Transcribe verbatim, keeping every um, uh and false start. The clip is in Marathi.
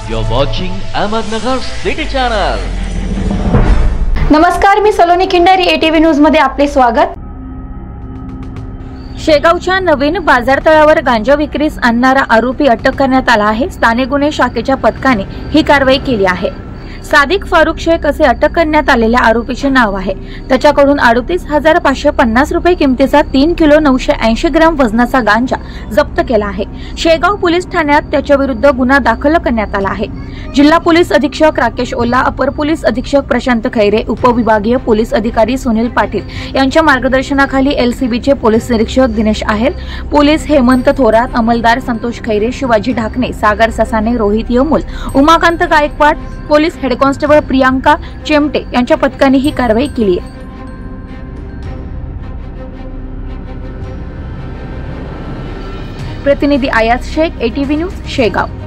You're watching Ahmednagar City Channel. नमस्कार, मी सलोनी खिंडारी, एटीव्ही न्यूज मध्ये आपले स्वागत. शेगावच्या नवीन बाजारतळावर गांजा विक्रीस आणणारा आरोपी अटक करण्यात आला आहे. स्थानिक गुन्हे शाखेच्या पथकाने ही कारवाई केली आहे. सादिक फारुक शेख असे अटक करण्यात आलेल्या आरोपीचे नाव आहे. त्याच्याकडून अडतीस हजार पाचशे पन्नास रुपये किमतीचा तीन किलो नऊशे ऐंशी ग्राम वजनाचा गांजा जप्त केला आहे. शेगाव पोलीस ठाण्यात त्याच्या विरुद्ध गुन्हा दाखल करण्यात आला आहे. जिल्हा पोलीस अधीक्षक राकेश ओला, अपर पोलीस अधीक्षक प्रशांत खैरे, उपविभागीय पोलीस अधिकारी सुनील पाटील यांच्या मार्गदर्शनाखाली एलसीबीचे पोलीस निरीक्षक दिनेश आहेर, पोलीस हेमंत थोरात, अंमलदार Santosh Khaire, Shivaji Dhakane, Sagar Sasane, Rohit Yamul, Umakant Gaikwad, police head constable Priyanka Chemte यांच्या पथकाने ही कारवाई केली आहे. प्रतिनिधी आयाज शेख, एटीव्ही न्यूज, शेगाव.